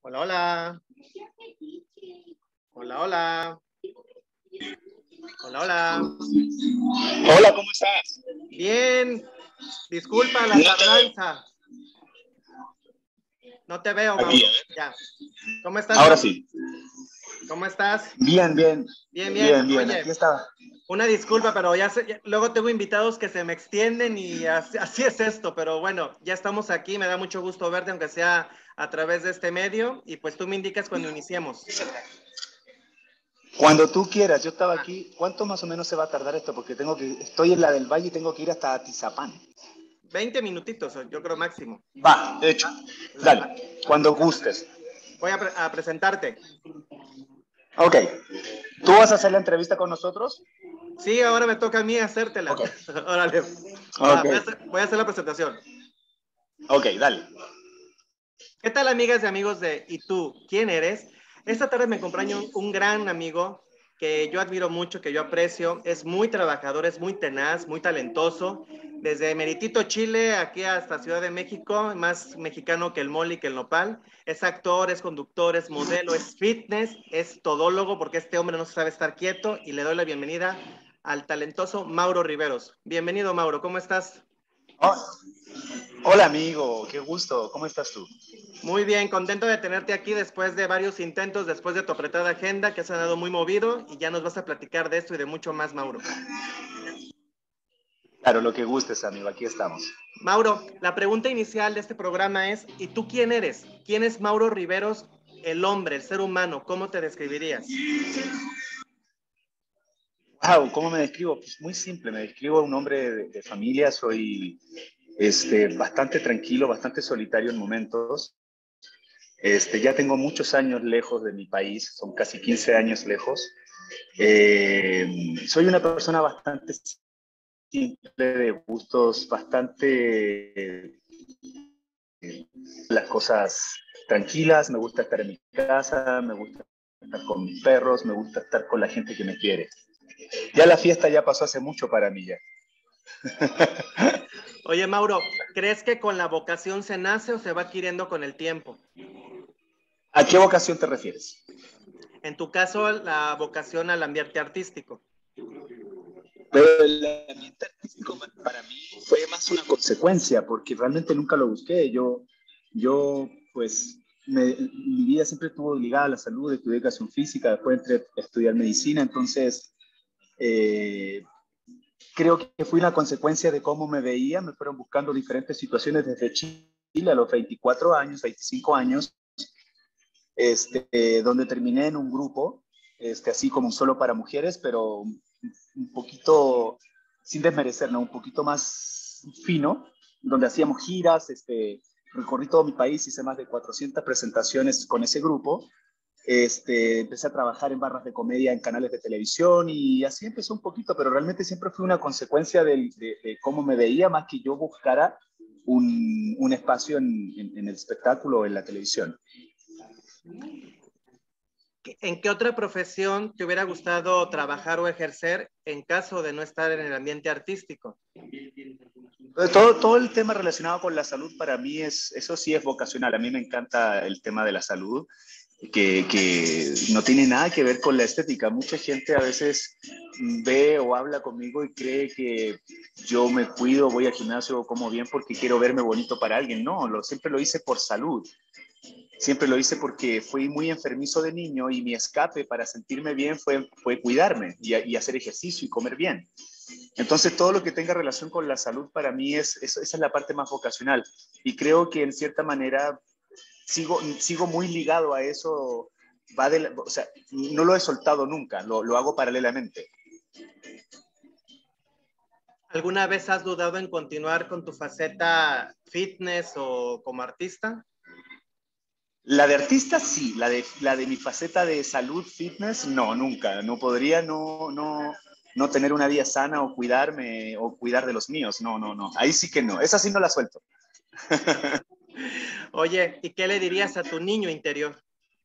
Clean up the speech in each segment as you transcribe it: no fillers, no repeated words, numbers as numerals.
Hola, hola. Hola, hola. Hola, hola. Hola, ¿cómo estás? Bien. Disculpa la tardanza. No te veo, Aquí, Mauro. a ver. Ya. ¿Cómo estás, Ahora Mauro? sí. ¿Cómo estás? Bien, bien. Bien, bien. Bien, bien. Aquí Oye, estaba. una disculpa, pero luego tengo invitados que se me extienden y así es esto, pero bueno, ya estamos aquí, me da mucho gusto verte, aunque sea a través de este medio, y pues tú me indicas cuando iniciemos. Cuando tú quieras, yo estaba Ah, aquí. ¿Cuánto más o menos se va a tardar esto? Porque estoy en la del Valle y tengo que ir hasta Atizapán. 20 minutitos, yo creo máximo. Va, hecho. Va. Dale, cuando gustes. Voy a presentarte. Ok. ¿Tú vas a hacer la entrevista con nosotros? Sí, ahora me toca a mí hacértela. Ok. Órale. Va, Ok. voy a hacer la presentación. Ok, dale. ¿Qué tal, amigas y amigos de ¿Y tú quién eres? Esta tarde me acompaña un gran amigo que yo admiro mucho, que yo aprecio. Es muy trabajador, es muy tenaz, muy talentoso. Desde Meritito, Chile, aquí hasta Ciudad de México, más mexicano que el mole y que el nopal. Es actor, es conductor, es modelo, es fitness, es todólogo, porque este hombre no sabe estar quieto. Y le doy la bienvenida al talentoso Mauro Riveros. Bienvenido, Mauro, ¿cómo estás? Oh, hola, amigo. Qué gusto. ¿Cómo estás tú? Muy bien, contento de tenerte aquí después de varios intentos, después de tu apretada agenda, que has andado muy movido y ya nos vas a platicar de esto y de mucho más, Mauro. Claro, lo que gustes, amigo. Aquí estamos. Mauro, la pregunta inicial de este programa es, ¿y tú quién eres? ¿Quién es Mauro Riveros, el hombre, el ser humano? ¿Cómo te describirías? Wow, ¿cómo me describo? Pues muy simple, me describo un hombre de familia, soy bastante tranquilo, bastante solitario en momentos. Ya tengo muchos años lejos de mi país, son casi 15 años lejos. Soy una persona bastante simple, de gustos, bastante las cosas tranquilas, me gusta estar en mi casa, me gusta estar con mis perros, me gusta estar con la gente que me quiere. Ya la fiesta ya pasó hace mucho para mí ya. Oye, Mauro, ¿crees que con la vocación se nace o se va adquiriendo con el tiempo? ¿A qué vocación te refieres? En tu caso, la vocación al ambiente artístico. Pero el ambiente artístico para mí fue más una consecuencia, porque realmente nunca lo busqué. Yo pues, mi vida siempre estuvo ligada a la salud, estudié educación física, después entré a estudiar medicina, entonces eh, creo que fue una consecuencia de cómo me veía, me fueron buscando diferentes situaciones desde Chile a los 24 años, 25 años, donde terminé en un grupo, así como solo para mujeres, pero un poquito, sin desmerecer, ¿no? Un poquito más fino, donde hacíamos giras, recorrí todo mi país, hice más de 400 presentaciones con ese grupo. Empecé a trabajar en barras de comedia en canales de televisión y así empezó un poquito, pero realmente siempre fue una consecuencia de cómo me veía más que yo buscara un espacio en el espectáculo o en la televisión. ¿En qué otra profesión te hubiera gustado trabajar o ejercer en caso de no estar en el ambiente artístico? Todo el tema relacionado con la salud para mí eso sí es vocacional. A mí me encanta el tema de la salud, que no tiene nada que ver con la estética. Mucha gente a veces ve o habla conmigo y cree que yo me cuido, voy al gimnasio, como bien porque quiero verme bonito para alguien. No, siempre lo hice por salud. Siempre lo hice porque fui muy enfermizo de niño y mi escape para sentirme bien fue cuidarme y hacer ejercicio y comer bien. Entonces, todo lo que tenga relación con la salud para mí esa es la parte más vocacional. Y creo que en cierta manera sigo muy ligado a eso. O sea, no lo he soltado nunca, lo hago paralelamente. ¿Alguna vez has dudado en continuar con tu faceta fitness o como artista? La de artista sí, la de mi faceta de salud, fitness, no, nunca. No podría no tener una vida sana o cuidarme o cuidar de los míos. No, no, no. Ahí sí que no. Esa sí no la suelto. Oye, ¿y qué le dirías a tu niño interior?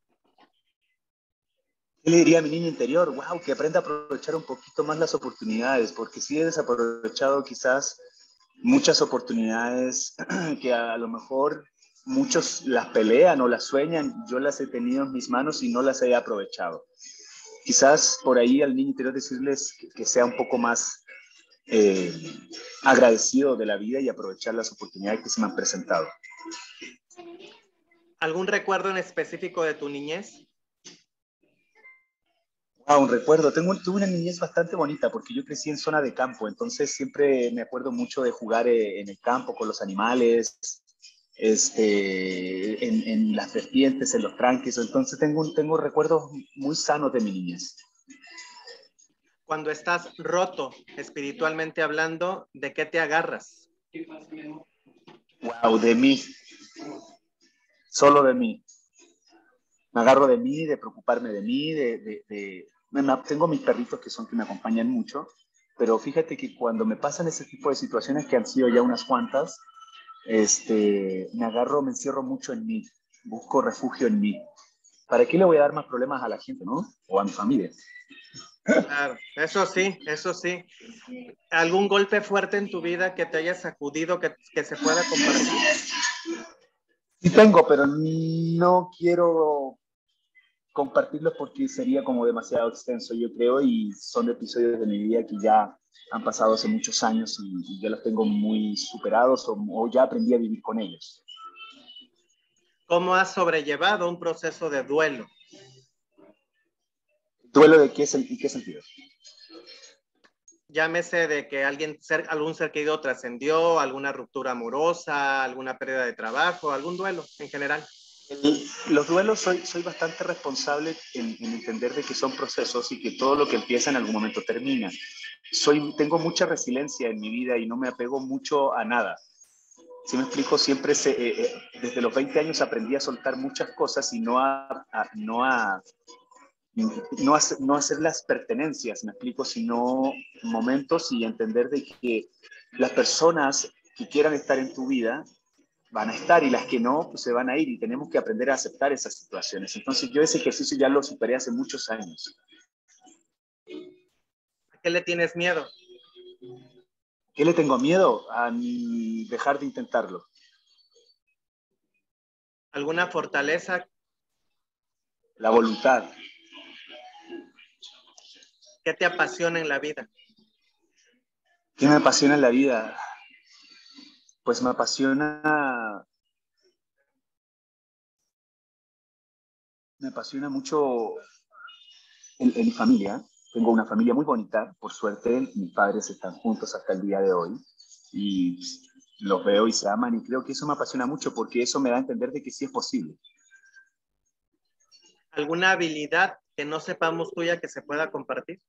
¿Qué le diría a mi niño interior? Wow, que aprenda a aprovechar un poquito más las oportunidades, porque sí he desaprovechado quizás muchas oportunidades que a lo mejor muchos las pelean o las sueñan, yo las he tenido en mis manos y no las he aprovechado. Quizás por ahí al niño interior decirles que sea un poco más eh, agradecido de la vida y aprovechar las oportunidades que se me han presentado. ¿Algún recuerdo en específico de tu niñez? Un recuerdo. Tuve una niñez bastante bonita porque yo crecí en zona de campo, entonces siempre me acuerdo mucho de jugar en el campo con los animales, en las vertientes, en los tranques. Entonces tengo recuerdos muy sanos de mi niñez. Cuando estás roto, espiritualmente hablando, ¿de qué te agarras? Wow, de mí, solo de mí. Me agarro de mí, de preocuparme de mí, tengo mis perritos que me acompañan mucho, pero fíjate que cuando me pasan ese tipo de situaciones, que han sido ya unas cuantas, me encierro mucho en mí, busco refugio en mí. ¿Para qué le voy a dar más problemas a la gente, no? O a mi familia. Claro, eso sí, eso sí. ¿Algún golpe fuerte en tu vida que te haya sacudido que se pueda compartir? Sí tengo, pero no quiero compartirlo porque sería como demasiado extenso, yo creo, y son episodios de mi vida que ya han pasado hace muchos años y ya los tengo muy superados o ya aprendí a vivir con ellos. ¿Cómo has sobrellevado un proceso de duelo? ¿Duelo de qué, en qué sentido? Llámese de que algún ser querido trascendió, alguna ruptura amorosa, alguna pérdida de trabajo, algún duelo en general. Los duelos soy bastante responsable en entender de que son procesos y que todo lo que empieza en algún momento termina. Tengo mucha resiliencia en mi vida y no me apego mucho a nada. Si me explico, siempre desde los 20 años aprendí a soltar muchas cosas y no hacer las pertenencias, me explico, sino momentos y entender de que las personas que quieran estar en tu vida van a estar y las que no, pues se van a ir y tenemos que aprender a aceptar esas situaciones. Entonces yo ese ejercicio ya lo superé hace muchos años. ¿A qué le tienes miedo? ¿Qué le tengo miedo? A dejar de intentarlo. ¿Alguna fortaleza? La voluntad. ¿Qué te apasiona en la vida? ¿Qué me apasiona en la vida? Pues me apasiona mucho en mi familia. Tengo una familia muy bonita, por suerte, mis padres están juntos hasta el día de hoy y los veo y se aman y creo que eso me apasiona mucho porque eso me da a entender de que sí es posible. ¿Alguna habilidad que no sepamos tuya que se pueda compartir?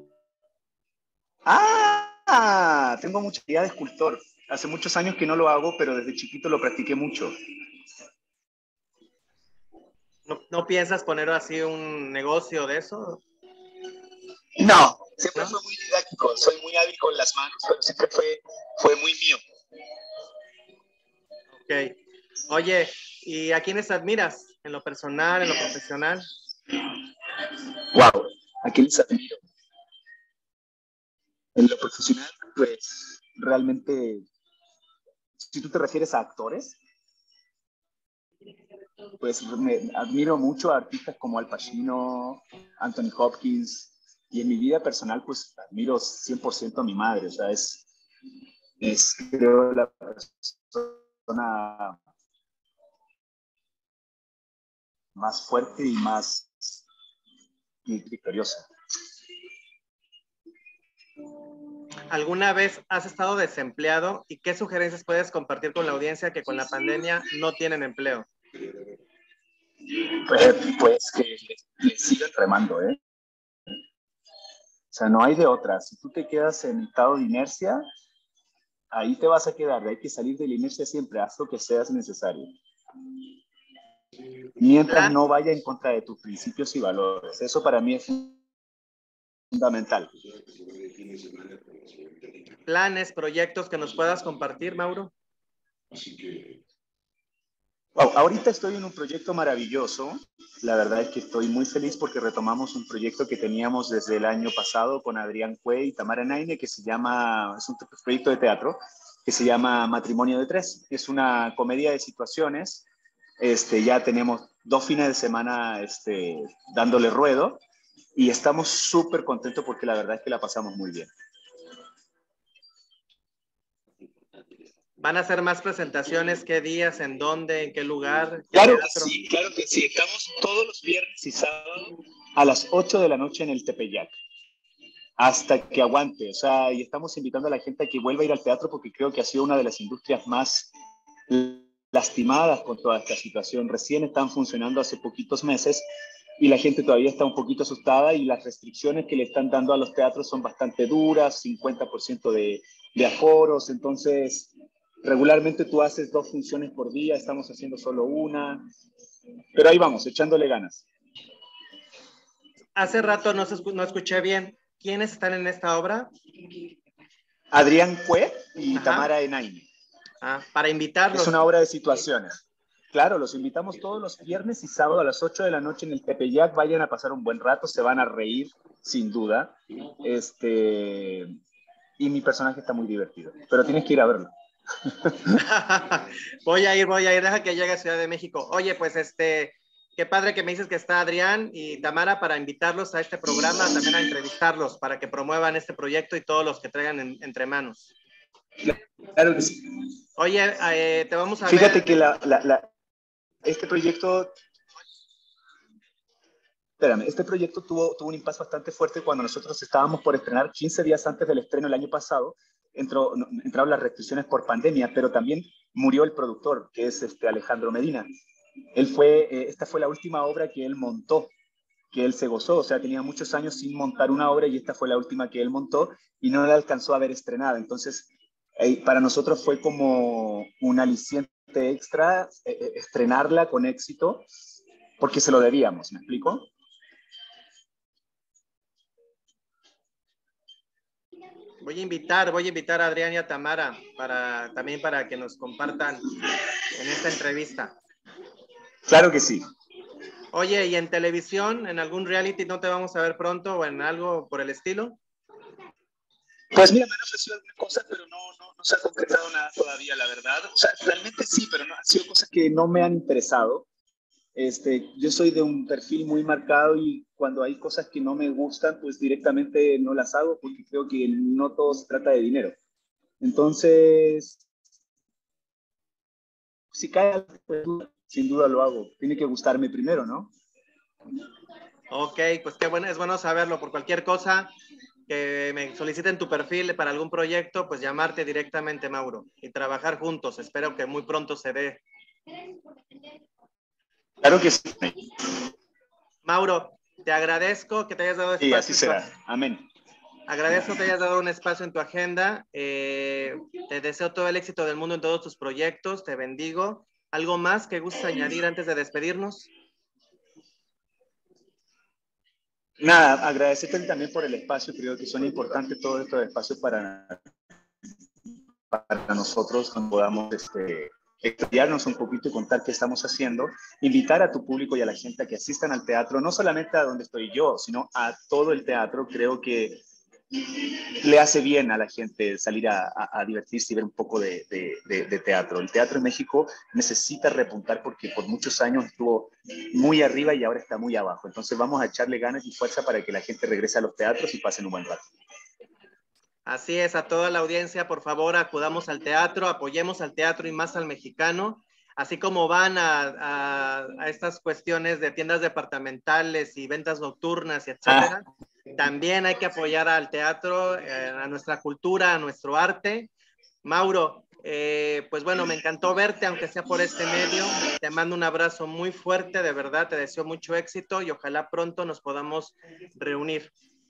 Tengo mucha habilidad de escultor. Hace muchos años que no lo hago, pero desde chiquito lo practiqué mucho. ¿No piensas poner así un negocio de eso? No, siempre ¿No? fue muy didáctico, soy muy hábil con las manos, pero siempre fue muy mío. Ok. Oye, ¿y a quiénes admiras? ¿En lo personal, en lo profesional? Wow, ¿a quién les admiro? En lo profesional, pues realmente, si tú te refieres a actores, pues me admiro mucho a artistas como Al Pacino, Anthony Hopkins, y en mi vida personal, pues admiro 100% a mi madre, o sea, es creo la persona más fuerte y más victoriosa. ¿Alguna vez has estado desempleado y qué sugerencias puedes compartir con la audiencia que con la pandemia no tienen empleo? Pues que le sigan remando, ¿eh? O sea, no hay de otra. Si tú te quedas en estado de inercia, ahí te vas a quedar. Hay que salir de la inercia siempre, haz lo que sea necesario. Mientras Plan- no vaya en contra de tus principios y valores. Eso para mí es fundamental. ¿Planes, proyectos que nos puedas compartir, Mauro? Wow, ahorita estoy en un proyecto maravilloso. La verdad es que estoy muy feliz porque retomamos un proyecto que teníamos desde el año pasado con Adrián Cue y Tamara Naine, que se llama, es un proyecto de teatro que se llama Matrimonio de Tres. Es una comedia de situaciones. Ya tenemos 2 fines de semana dándole ruedo y estamos súper contentos porque la verdad es que la pasamos muy bien. ¿Van a hacer más presentaciones? ¿Qué días? ¿En dónde? ¿En qué lugar? ¿Qué Claro que teatro? sí, claro que sí. Estamos todos los viernes y sábados a las 8 de la noche en el Tepeyac, hasta que aguante. O sea, y estamos invitando a la gente a que vuelva a ir al teatro porque creo que ha sido una de las industrias más lastimadas con toda esta situación. Recién están funcionando hace poquitos meses y la gente todavía está un poquito asustada y las restricciones que le están dando a los teatros son bastante duras, 50% de aforos, entonces regularmente tú haces 2 funciones por día, estamos haciendo solo una, pero ahí vamos, echándole ganas. Hace rato no escuché bien. ¿Quiénes están en esta obra? Adrián Cue y Ajá. Tamara Enaime. Para Es invitarlos. una obra de situaciones. Claro, los invitamos todos los viernes y sábado a las 8 de la noche en el Tepeyac. Vayan a pasar un buen rato, se van a reír, sin duda. Y mi personaje está muy divertido, pero tienes que ir a verlo. Voy a ir, deja que llegue a Ciudad de México. Oye, pues qué padre que me dices que está Adrián y Tamara para invitarlos a este programa, también a entrevistarlos, para que promuevan este proyecto y todos los que traigan entre manos. Claro que sí. Oye, te vamos a Fíjate ver. que este proyecto, este proyecto tuvo un impasse bastante fuerte cuando nosotros estábamos por estrenar 15 días antes del estreno el año pasado. Entraron las restricciones por pandemia, pero también murió el productor, que es Alejandro Medina. Esta fue la última obra que él montó, que él se gozó, o sea, tenía muchos años sin montar una obra y esta fue la última que él montó y no la alcanzó a ver estrenada. Entonces, para nosotros fue como un aliciente extra estrenarla con éxito, porque se lo debíamos, ¿me explico? Voy a invitar a Adrián y a Tamara también para que nos compartan en esta entrevista. Claro que sí. Oye, ¿y en televisión, en algún reality no te vamos a ver pronto o en algo por el estilo? Pues mira, me han ofrecido algunas cosas, pero no se ha concretado nada todavía, la verdad. O sea, realmente sí, pero no, han sido cosas que no me han interesado. Yo soy de un perfil muy marcado y cuando hay cosas que no me gustan, pues directamente no las hago porque creo que no todo se trata de dinero. Entonces, si cae algo, pues, sin duda lo hago. Tiene que gustarme primero, ¿no? Ok, pues qué bueno, es bueno saberlo. Por cualquier cosa que me soliciten tu perfil para algún proyecto, pues llamarte directamente, Mauro, y trabajar juntos. Espero que muy pronto se dé. Claro que sí. Mauro, te agradezco que te hayas dado Sí, así espacio. será. Amén. Agradezco que te hayas dado un espacio en tu agenda. Te deseo todo el éxito del mundo en todos tus proyectos. Te bendigo. ¿Algo más que gustes añadir antes de despedirnos? Nada, agradecerte también por el espacio. Creo que son importantes todos estos espacios para nosotros, cuando podamos explayarnos un poquito y contar qué estamos haciendo, invitar a tu público y a la gente a que asistan al teatro, no solamente a donde estoy yo, sino a todo el teatro. Creo que le hace bien a la gente salir a divertirse y ver un poco de teatro. El teatro en México necesita repuntar porque por muchos años estuvo muy arriba y ahora está muy abajo. Entonces vamos a echarle ganas y fuerza para que la gente regrese a los teatros y pasen un buen rato. Así es, a toda la audiencia, por favor, acudamos al teatro, apoyemos al teatro y más al mexicano, así como van a estas cuestiones de tiendas departamentales y ventas nocturnas, etcétera. También hay que apoyar al teatro, a nuestra cultura, a nuestro arte. Mauro, pues bueno, me encantó verte, aunque sea por este medio. Te mando un abrazo muy fuerte, de verdad, te deseo mucho éxito y ojalá pronto nos podamos reunir.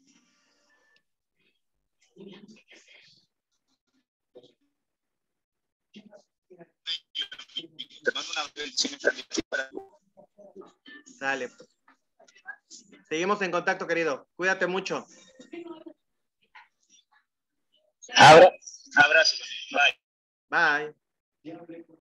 Te mando una bendición también para... Dale. Seguimos en contacto, querido. Cuídate mucho. Abrazo. Bye. Bye.